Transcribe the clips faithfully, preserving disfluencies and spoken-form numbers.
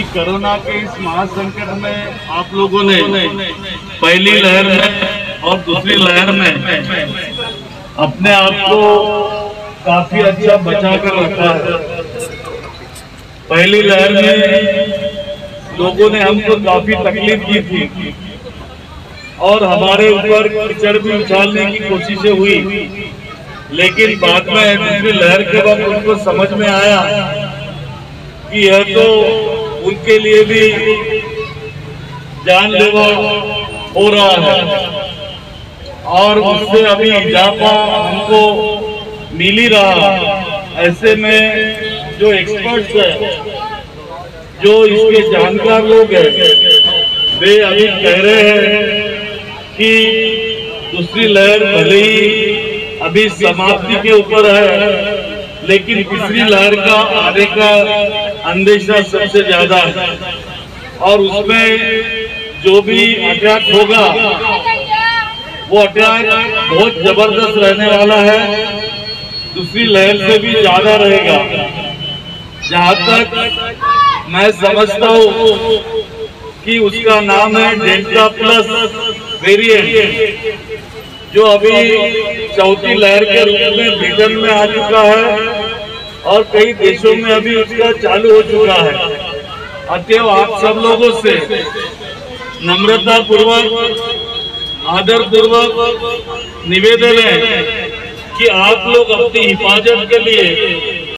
Corona के इस महासंकट में आप लोगों ने पहली लहर में और दूसरी लहर में अपने आप को काफी अच्छा बचा कर रखा है। पहली लहर में लोगों ने हमको काफी तकलीफ की थी और हमारे ऊपर कीचड़ भी उछालने की कोशिशें हुई, लेकिन बाद में दूसरी लहर के बाद उनको समझ में आया कि यह तो उनके लिए भी जानलेवा हो रहा है और उससे अभी इजाफा हमको मिल ही रहा। ऐसे में जो एक्सपर्ट्स हैं, जो इसके जानकार लोग हैं, वे अभी कह रहे हैं कि दूसरी लहर भले ही अभी समाप्ति के ऊपर है, लेकिन तीसरी लहर का आने का अंदेशा सबसे ज्यादा है और उसमें जो भी अटैक होगा वो अटैक बहुत जबरदस्त रहने वाला है, दूसरी लहर से भी ज्यादा रहेगा। जहां तक मैं समझता हूँ कि उसका नाम है डेल्टा प्लस वेरिएंट, जो अभी चौथी लहर के रूप में ब्रिटेन में आ चुका है और कई देशों में अभी उसका चालू हो चुका है। अतएव आप सब लोगों से नम्रता पूर्वक, आदर पूर्वक निवेदन है कि आप लोग अपनी हिफाजत के लिए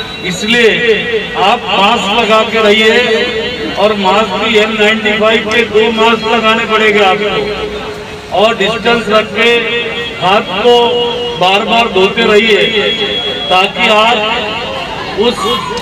इसलिए आप मास्क लगा के रहिए और मास्क भी एन नाइन्टी फाइव के दो मास्क लगाने पड़ेंगे आपको और डिस्टेंस रख के हाथ को बार बार धोते रहिए ताकि आप उस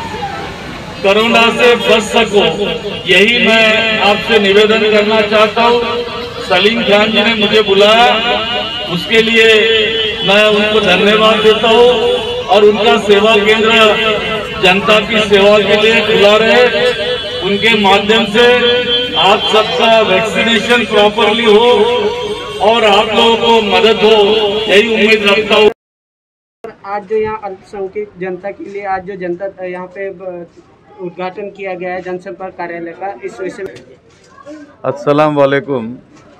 कोरोना से बच सको। यही मैं आपसे निवेदन करना चाहता हूँ। सलीम खान जी ने मुझे बुलाया, उसके लिए मैं उनको धन्यवाद देता हूँ और उनका सेवा केंद्र जनता की सेवा के लिए खुला रहे, उनके माध्यम से आप सबका वैक्सीनेशन प्रॉपरली हो और आप लोगों को मदद हो, यही उम्मीद रखता हूँ। आज जो यहाँ अल्पसंख्यक जनता के लिए आज जो जनता यहाँ पे उद्घाटन किया गया है जनसंपर्क कार्यालय का, इस विषय में अस्सलाम वालेकुम।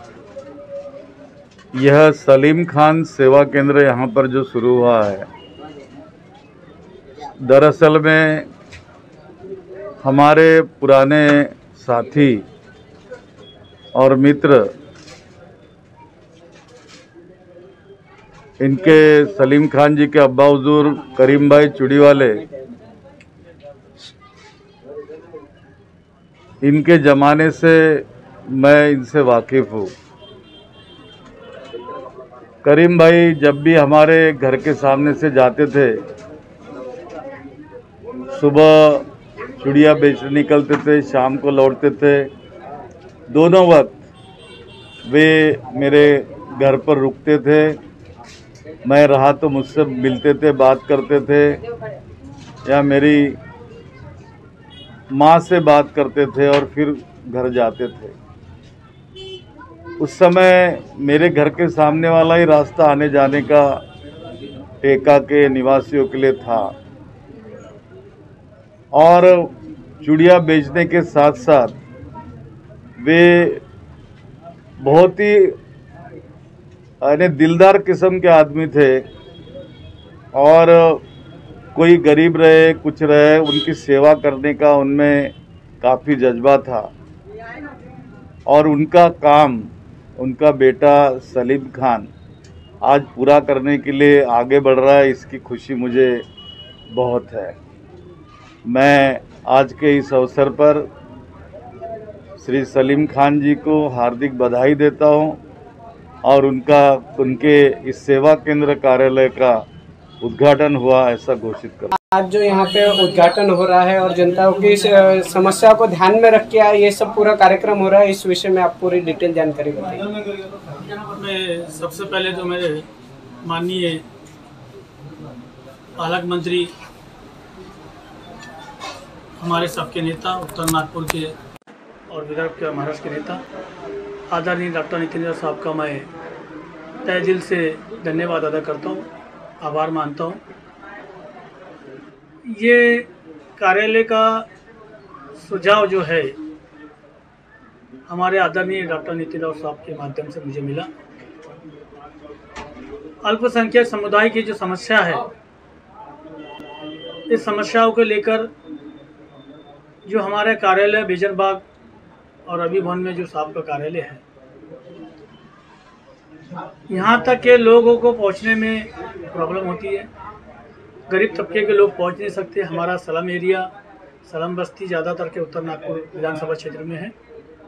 यह सलीम खान सेवा केंद्र यहाँ पर जो शुरू हुआ है, दरअसल में हमारे पुराने साथी और मित्र इनके सलीम खान जी के अब्बा हुजूर करीम भाई चुड़ीवाले, इनके ज़माने से मैं इनसे वाकिफ़ हूँ। करीम भाई जब भी हमारे घर के सामने से जाते थे, सुबह चुड़िया बेचने निकलते थे, शाम को लौटते थे, दोनों वक्त वे मेरे घर पर रुकते थे। मैं रहा तो मुझसे मिलते थे, बात करते थे या मेरी माँ से बात करते थे और फिर घर जाते थे। उस समय मेरे घर के सामने वाला ही रास्ता आने जाने का टेका के निवासियों के लिए था और चूड़िया बेचने के साथ साथ वे बहुत ही यानी दिलदार किस्म के आदमी थे और कोई गरीब रहे कुछ रहे, उनकी सेवा करने का उनमें काफ़ी जज्बा था और उनका काम उनका बेटा सलीम खान आज पूरा करने के लिए आगे बढ़ रहा है। इसकी खुशी मुझे बहुत है। मैं आज के इस अवसर पर श्री सलीम खान जी को हार्दिक बधाई देता हूं और उनका उनके इस सेवा केंद्र कार्यालय का उद्घाटन हुआ ऐसा घोषित कर। आज जो यहाँ पे उद्घाटन हो रहा है और जनता की समस्या को ध्यान में रख के ये सब पूरा कार्यक्रम हो रहा है, इस विषय में आप पूरी डिटेल जानकारी बताइए। मैं सबसे पहले तो मेरे माननीय पालक मंत्री, हमारे सबके नेता, उत्तर नागपुर के और विदर्भ के महाराष्ट्र के नेता आदरणीय डॉक्टर नितिन साहब का मैं तहे दिल से धन्यवाद अदा करता हूँ, आभार मानता हूँ। ये कार्यालय का सुझाव जो है हमारे आदरणीय डॉक्टर नितिन राव साहब के माध्यम से मुझे मिला। अल्पसंख्यक समुदाय की जो समस्या है, इस समस्याओं को लेकर जो हमारे कार्यालय बेजनबाग और रवि भवन में जो साहब का कार्यालय है, यहाँ तक के लोगों को पहुँचने में प्रॉब्लम होती है। गरीब तबके के लोग पहुँच नहीं सकते। हमारा सलम एरिया, सलम बस्ती ज़्यादातर के उत्तर नागपुर विधानसभा क्षेत्र में है।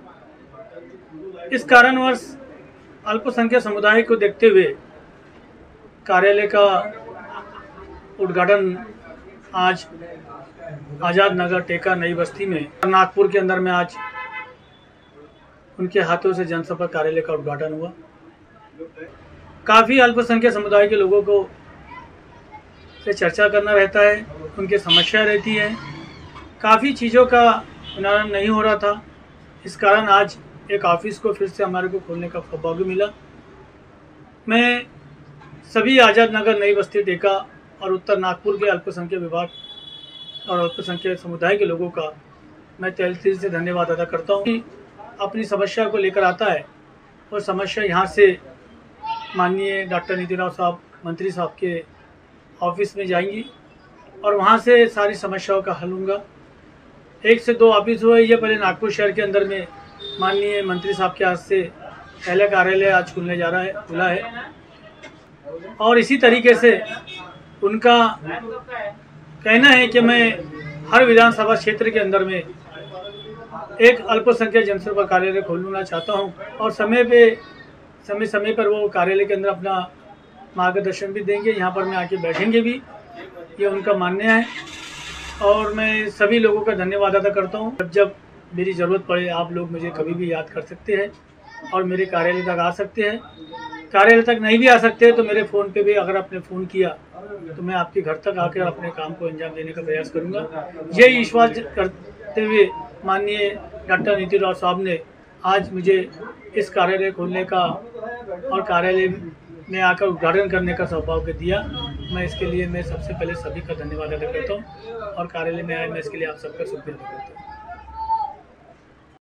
इस कारणवश अल्पसंख्यक समुदाय को देखते हुए कार्यालय का उद्घाटन आज आज़ाद नगर टेका नई बस्ती में नागपुर के अंदर में आज उनके हाथों से जनसंपर्क कार्यालय का उद्घाटन हुआ। काफ़ी अल्पसंख्यक समुदाय के लोगों को से चर्चा करना रहता है, उनकी समस्या रहती है, काफ़ी चीज़ों का निवारण नहीं हो रहा था। इस कारण आज एक ऑफिस को फिर से हमारे को खोलने का सौभाग्य मिला। मैं सभी आज़ाद नगर नई बस्ती टेका और उत्तर नागपुर के अल्पसंख्यक विभाग और अल्पसंख्यक समुदाय के लोगों का मैं तहे दिल से धन्यवाद अदा करता हूँ कि अपनी समस्या को लेकर आता है और समस्या यहाँ से माननीय डॉक्टर नितिन राव साहब मंत्री साहब के ऑफिस में जाएंगी और वहाँ से सारी समस्याओं का हल होगा। एक से दो ऑफिस हुए, ये पहले नागपुर शहर के अंदर में माननीय मंत्री साहब के हाथ से पहला कार्यालय आज खुलने जा रहा है खुला है और इसी तरीके से उनका कहना है कि मैं हर विधानसभा क्षेत्र के अंदर में एक अल्पसंख्यक जनसंपर्क कार्यालय खोलना चाहता हूं और समय पे समय समय पर वो कार्यालय के अंदर अपना मार्गदर्शन भी देंगे, यहाँ पर मैं आके बैठेंगे भी, ये उनका मानना है। और मैं सभी लोगों का धन्यवाद अदा करता हूँ। जब जब मेरी ज़रूरत पड़े आप लोग मुझे कभी भी याद कर सकते हैं और मेरे कार्यालय तक आ सकते हैं। कार्यालय तक नहीं भी आ सकते तो मेरे फ़ोन पे भी अगर आपने फ़ोन किया तो मैं आपके घर तक आकर अपने काम को अंजाम देने का प्रयास करूँगा। यही विश्वास करते हुए माननीय डॉक्टर नितिन राव साहब ने आज मुझे इस कार्यालय खोलने का और कार्यालय में आकर उद्घाटन करने का सौभाग्य दिया। मैं इसके लिए मैं सबसे पहले सभी का धन्यवाद अदा करता हूँ और कार्यालय में आए मैं इसके लिए आप सबका शुक्रिया अदा करता हूँ।